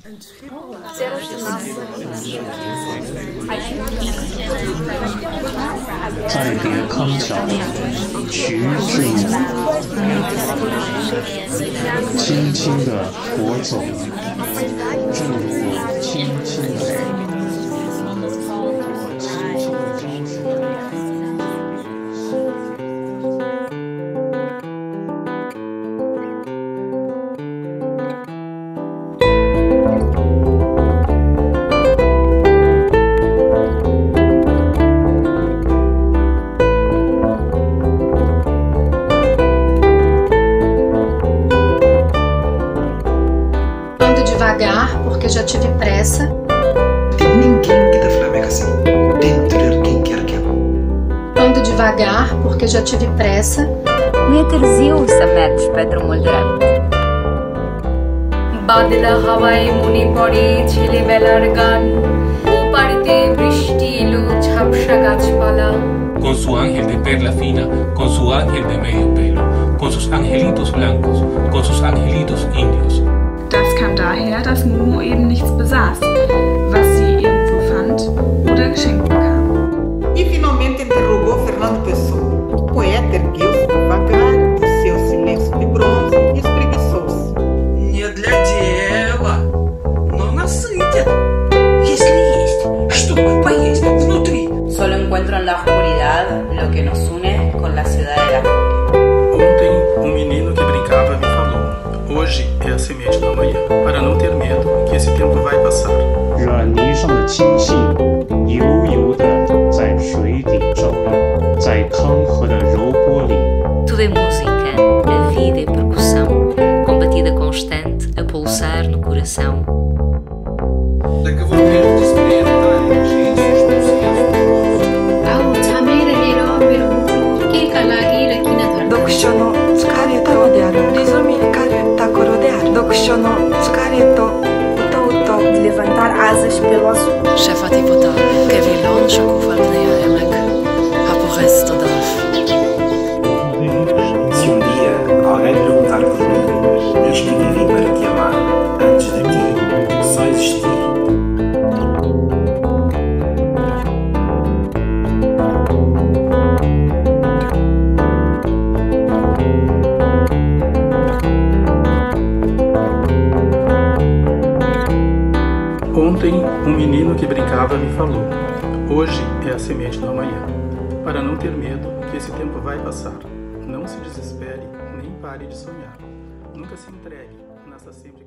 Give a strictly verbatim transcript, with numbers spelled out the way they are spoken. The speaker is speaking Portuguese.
再别康桥，徐志摩，轻轻地我走，正如我轻轻来。 Devagar, porque já tive pressa. Tem ninguém que dá Flamengo assim. Dentro quem quer que Ando devagar, porque já tive pressa. وهي ترزيو سمعت بدر مولدرات বাদলা হাওয়ায় মনে পড়ে ছেলেবেলার গান পাড়িতে বৃষ্টি এলো ঝাপসা গাছপালা con su ángel de perla fina, con su ángel de medio pelo, con sus angelitos blancos, con sus angelitos indios. Das kam daher, dass Momo eben nichts besaß, was sie irgendwo fand oder geschenkt bekam. E finalmente interrogou Fernando Pessoa. O poeta ergueu-se devagar do seu silêncio de bronze e espreguiçou-se. Не для дела, но насытит. Если есть, чтобы поесть внутри. Solo encuentro en la oscuridad lo que nos une con la ciudad de la furia. Ontem, um menino que brincava me falou. Hoje é a semente da manhã, para não ter medo que esse tempo vai passar. 软泥上的青荇悠悠地在水底照耀，在康河的柔波里。 Tudo é música, a vida é percussão, com batida constante a pulsar no coração. Так вот, прежде experimentar жизнь explosiva. Ao tamer hero pero que kalagi rakina tora. 読書の疲れとであるリズミカルた頃である読書の疲れと歌うと de levantar asas pelo azul. شفاتی بودا كفيلون شكوفا بنيا يمك هابوغيس تضاف. Se um dia alguém perguntar por mim, diz que vivi para te amar. Antes de ti, só existi. Ontem, um menino que brincava me falou. Hoje é a semente da manhã. Para não ter medo que esse tempo vai passar. Não se desespere, nem pare de sonhar. Nunca se entregue, nasça sempre